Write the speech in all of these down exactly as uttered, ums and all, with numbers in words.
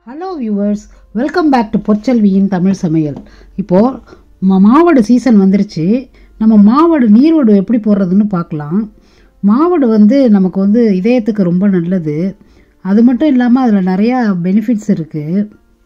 Hello viewers, welcome back to பொற்செல்வியின் தமிழ் சமையல். இப்போது மாவடு சீசன் வந்துருச்சு. நம்ம மாவடு நீர்வடு எப்படி போடுறதுன்னு பார்க்கலாம். மாவடு வந்து நமக்கு வந்து இதயத்துக்கு ரொம்ப நல்லது. அது மட்டும் இல்லாமல் அதில் நிறையா பெனிஃபிட்ஸ் இருக்குது.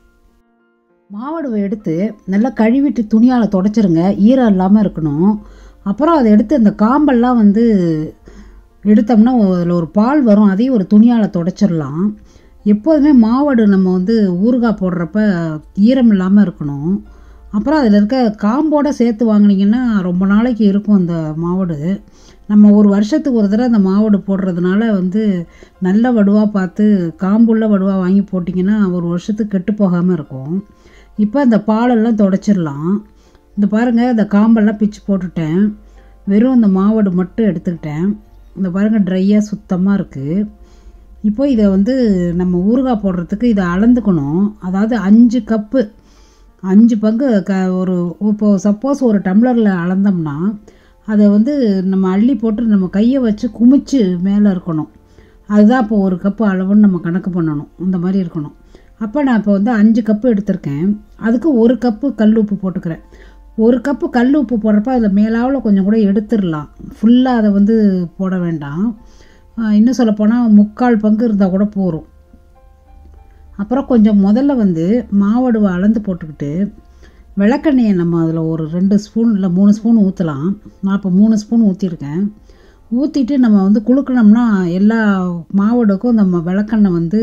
மாவடுவை எடுத்து நல்லா கழுவிட்டு துணியால் தொடச்சிருங்க, ஈரம் இல்லாமல் இருக்கணும். அப்புறம் அதை எடுத்து அந்த காம்பெல்லாம் வந்து எடுத்தோம்னா அதில் ஒரு பால் வரும், அதையும் ஒரு துணியால் தொடச்சிடலாம். எப்போதுமே மாவடு நம்ம வந்து ஊறுகாய் போடுறப்ப ஈரம் இல்லாமல் இருக்கணும். அப்புறம் அதில் இருக்க காம்போடு சேர்த்து வாங்கினீங்கன்னா ரொம்ப நாளைக்கு இருக்கும் அந்த மாவடு. நம்ம ஒரு வருஷத்துக்கு ஒரு தடவை அந்த மாவடு போடுறதுனால வந்து நல்ல வடுவாக பார்த்து காம்புள்ள வடுவாக வாங்கி போட்டிங்கன்னா ஒரு வருஷத்துக்கு கெட்டு போகாமல் இருக்கும். இப்போ இந்த பாலெல்லாம் தொடச்சிடலாம். இந்த பாருங்கள், இந்த காம்பெல்லாம் பிச்சு போட்டுட்டேன். வெறும் இந்த மாவடு மட்டும் எடுத்துக்கிட்டேன். இந்த பாருங்கள், ட்ரையாக சுத்தமாக இருக்குது. இப்போ இதை வந்து நம்ம ஊறுகாய் போடுறதுக்கு இதை அளந்துக்கணும். அதாவது அஞ்சு கப்பு அஞ்சு பங்கு க ஒரு இப்போது சப்போஸ் ஒரு டம்ளரில் அளந்தோம்னா அதை வந்து நம்ம அள்ளி போட்டு நம்ம கையை வச்சு குமிச்சு மேலே இருக்கணும். அதுதான் இப்போ ஒரு கப்பு அளவுன்னு நம்ம கணக்கு பண்ணணும். இந்த மாதிரி இருக்கணும். அப்போ நான் இப்போ வந்து அஞ்சு கப்பு எடுத்திருக்கேன். அதுக்கு ஒரு கப்பு கல் உப்பு போட்டுக்கிறேன். ஒரு கப்பு கல் உப்பு போடுறப்ப அதில் மேலாவில் கொஞ்சம் கூட எடுத்துடலாம். ஃபுல்லாக அதை வந்து போட வேண்டாம். இன்னும் சொல்லப்போனால் முக்கால் பங்கு இருந்தால் கூட போகும். அப்புறம் கொஞ்சம் முதல்ல வந்து மாவடுவை அளந்து போட்டுக்கிட்டு விளக்கெண்ணெயை நம்ம அதில் ஒரு ரெண்டு ஸ்பூன் இல்லை மூணு ஸ்பூன் ஊற்றலாம். நான் இப்போ மூணு ஸ்பூன் ஊற்றிருக்கேன். ஊற்றிட்டு நம்ம வந்து குளுக்கணும்னா எல்லா மாவடுக்கும் நம்ம விளக்கெண்ணெய் வந்து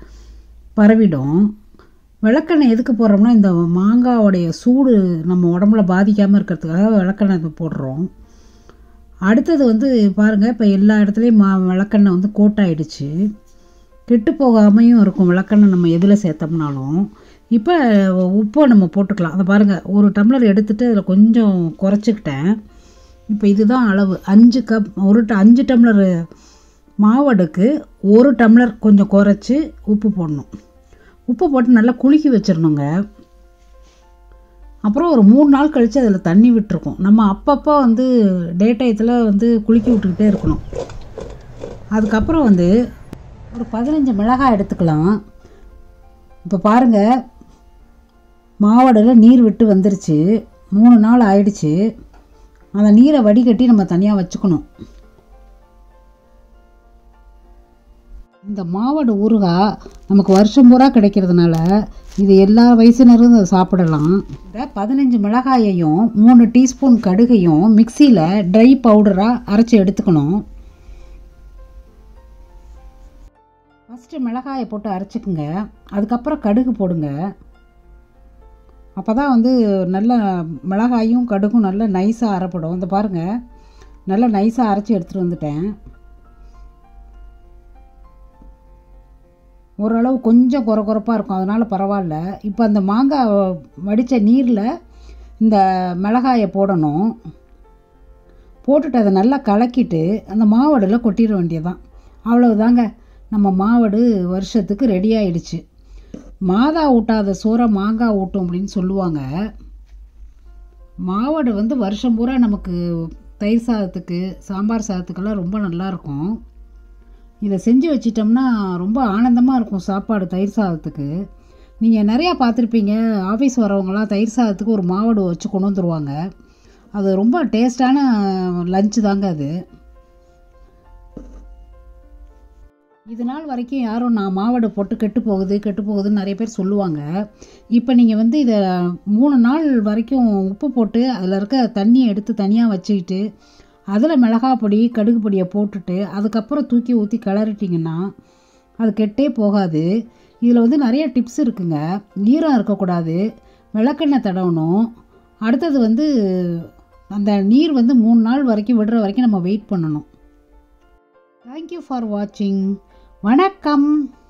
பரவிடும். விளக்கெண்ணெய் எதுக்கு போடுறோம்னா இந்த மாங்காவோடைய சூடு நம்ம உடம்புல பாதிக்காமல் இருக்கிறதுக்காக விளக்கெண்ணெய் போடுறோம். அடுத்தது வந்து பாருங்கள், இப்போ எல்லா இடத்துலையும் மா விளக்கெண்ணெய் வந்து கோட்டாயிடுச்சு. கெட்டு போகாமையும் இருக்கும் விளக்கெண்ணெய் நம்ம எதில் சேர்த்தோம்னாலும். இப்போ உப்பை நம்ம போட்டுக்கலாம். அதை பாருங்கள், ஒரு டம்ளர் எடுத்துகிட்டு அதில் கொஞ்சம் குறைச்சிக்கிட்டேன். இப்போ இதுதான் அளவு. அஞ்சு கப் ஒரு அஞ்சு டம்ளர் மாவடுக்கு ஒரு டம்ளர் கொஞ்சம் குறைச்சி உப்பு போடணும். உப்பு போட்டு நல்லா குலுக்கி வச்சிடணுங்க. அப்புறம் ஒரு மூணு நாள் கழித்து அதில் தண்ணி விட்டுருக்கோம். நம்ம அப்பப்போ வந்து டே டயத்தில் வந்து குலுக்கி விட்டுக்கிட்டே இருக்கணும். அதுக்கப்புறம் வந்து ஒரு பதினஞ்சு மிளகாய் எடுத்துக்கலாம். இப்போ பாருங்கள், மாவடில் நீர் விட்டு வந்துருச்சு. மூணு நாள் ஆயிடுச்சு. அந்த நீரை வடிகட்டி நம்ம தனியாக வச்சுக்கணும். இந்த மாவடு ஊறுகாய் நமக்கு வருஷம் பூரா கிடைக்கிறதுனால இது எல்லா வயசினரும் இதை சாப்பிடலாம். இந்த பதினஞ்சு மிளகாயையும் மூணு டீஸ்பூன் கடுகையும் மிக்சியில் ட்ரை பவுடராக அரைச்சி எடுத்துக்கணும். ஃபஸ்ட்டு மிளகாயை போட்டு அரைச்சிக்குங்க. அதுக்கப்புறம் கடுகு போடுங்க. அப்போ தான் வந்து நல்ல மிளகாயும் கடுகும் நல்லா நைஸாக அரைப்படும். இந்த பாருங்கள், நல்லா நைஸாக அரைச்சி எடுத்துகிட்டு வந்துட்டேன். ஓரளவு கொஞ்சம் குறை குறைப்பாக இருக்கும், அதனால் பரவாயில்ல. இப்போ அந்த மாங்காய் வடித்த நீரில் இந்த மிளகாயை போடணும். போட்டுட்டு அதை நல்லா கலக்கிட்டு அந்த மாவடில் கொட்டிட வேண்டியதான். அவ்வளவுதாங்க, நம்ம மாவடு வருஷத்துக்கு ரெடி ஆயிடுச்சு. மாதா ஊட்டாத சோறை மாங்காய் ஊட்டும் அப்படின்னு சொல்லுவாங்க. மாவடு வந்து வருஷம் பூரா நமக்கு தயிர் சாதத்துக்கு சாம்பார் சாதத்துக்கெல்லாம் ரொம்ப நல்லாயிருக்கும். இதை செஞ்சு வச்சிட்டோம்னா ரொம்ப ஆனந்தமாக இருக்கும் சாப்பாடு தயிர் சாதத்துக்கு. நீங்கள் நிறையா பார்த்துருப்பீங்க, ஆஃபீஸ் வரவங்களாம் தயிர் சாதத்துக்கு ஒரு மாவடு வச்சு கொண்டு வந்துருவாங்க. அது ரொம்ப டேஸ்டான லஞ்சு தாங்க அது. இது நாள் வரைக்கும் யாரும் நான் மாவடு போட்டு கெட்டு போகுது கெட்டு போகுதுன்னு நிறைய பேர் சொல்லுவாங்க. இப்போ நீங்கள் வந்து இதை மூணு நாள் வரைக்கும் உப்பு போட்டு அதில் இருக்க தண்ணியை எடுத்து தனியாக வச்சுக்கிட்டு அதில் மிளகாய் பொடி கடுகு பொடியை போட்டுட்டு அதுக்கப்புறம் தூக்கி ஊற்றி கிளறிட்டிங்கன்னா அது கெட்டே போகாது. இதில் வந்து நிறைய டிப்ஸ் இருக்குங்க. ஈரம் இருக்கக்கூடாது, விளக்கெண்ணெய் தடவணும். அடுத்தது வந்து அந்த நீர் வந்து மூணு நாள் வரைக்கும் விடுற வரைக்கும் நம்ம வெயிட் பண்ணணும். தேங்க்யூ ஃபார் வாட்சிங். வணக்கம்.